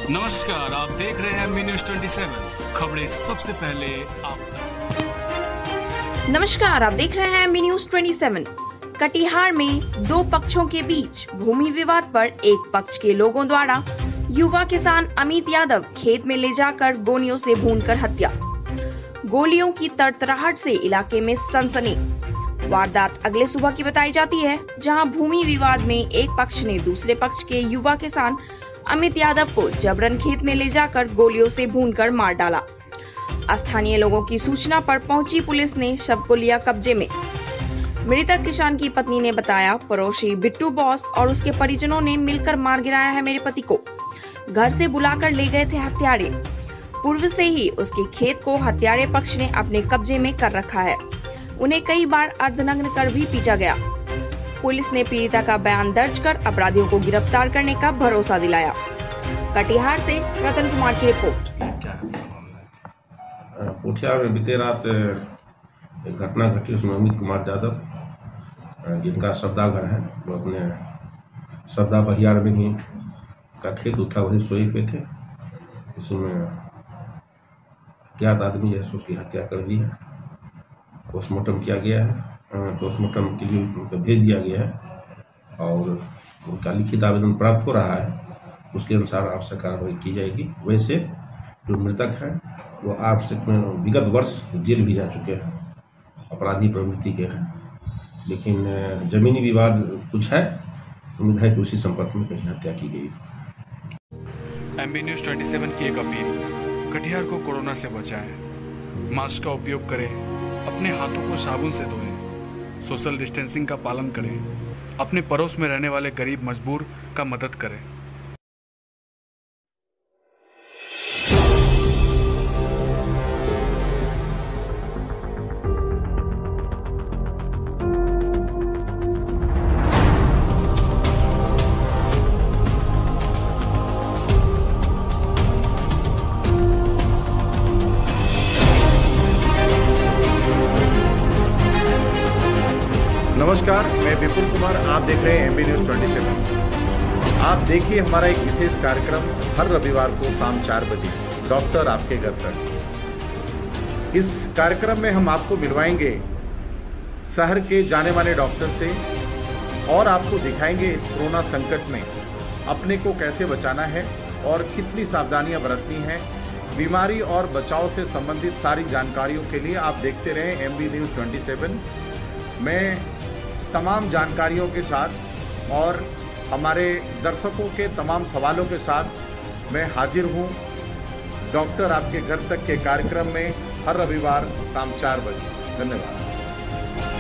नमस्कार, आप देख रहे हैं MB News 27 खबरें सबसे पहले आप तक। नमस्कार, आप देख रहे हैं MB News 27। कटिहार में दो पक्षों के बीच भूमि विवाद पर एक पक्ष के लोगों द्वारा युवा किसान अमित यादव खेत में ले जाकर गोलियों से भूनकर हत्या। गोलियों की तड़तड़ाहट से इलाके में सनसनी। वारदात अगले सुबह की बताई जाती है, जहां भूमि विवाद में एक पक्ष ने दूसरे पक्ष के युवा किसान अमित यादव को जबरन खेत में ले जाकर गोलियों से भूनकर मार डाला। स्थानीय लोगों की सूचना पर पहुंची पुलिस ने शव को लिया कब्जे में। मृतक किसान की पत्नी ने बताया, पड़ोसी बिट्टू बॉस और उसके परिजनों ने मिलकर मार गिराया है मेरे पति को। घर से बुलाकर ले गए थे हत्यारे। पूर्व से ही उसके खेत को हत्यारे पक्ष ने अपने कब्जे में कर रखा है। उन्हें कई बार अर्धनग्न कर भी पीटा गया। पुलिस ने पीड़िता का बयान दर्ज कर अपराधियों को गिरफ्तार करने का भरोसा दिलाया। कटिहार से रतन कुमार की रिपोर्ट। पुठिया में बीते रात एक घटना घटी, उसमें अमित कुमार यादव, जिनका सब्दा घर है, वो अपने सब्दा बहियार में ही का खेत उठा वही सोई पे थे। उसमें अज्ञात आदमी जैसे उसकी हत्या कर दी है। पोस्टमार्टम किया गया है, पोस्टमार्टम के लिए उनको भेज दिया गया है और उनका लिखित आवेदन प्राप्त हो रहा है। उसके अनुसार आवश्यक कार्रवाई की जाएगी। वैसे जो मृतक हैं वो आवश्यक में विगत वर्ष जेल भी जा चुके हैं, अपराधी प्रवृत्ति के हैं, लेकिन जमीनी विवाद कुछ है। उम्मीद है कि उसी संपर्क में कहीं हत्या की गई। MB News 27 की एक अपील, कटिहार को कोरोना से बचाएं, मास्क का उपयोग करें, अपने हाथों को साबुन से धोएं, सोशल डिस्टेंसिंग का पालन करें, अपने पड़ोस में रहने वाले गरीब मजबूर का मदद करें। नमस्कार, मैं विपुल कुमार, आप देख रहे हैं MB News 27। आप देखिए हमारा एक विशेष कार्यक्रम हर रविवार को शाम 4 बजे, डॉक्टर आपके घर तक। इस कार्यक्रम में हम आपको मिलवाएंगे शहर के जाने माने डॉक्टर से और आपको दिखाएंगे इस कोरोना संकट में अपने को कैसे बचाना है और कितनी सावधानियां बरतनी हैं। बीमारी और बचाव से संबंधित सारी जानकारियों के लिए आप देखते रहें MB News 27। मैं तमाम जानकारियों के साथ और हमारे दर्शकों के तमाम सवालों के साथ मैं हाजिर हूँ डॉक्टर आपके घर तक के कार्यक्रम में हर रविवार शाम 4 बजे। धन्यवाद।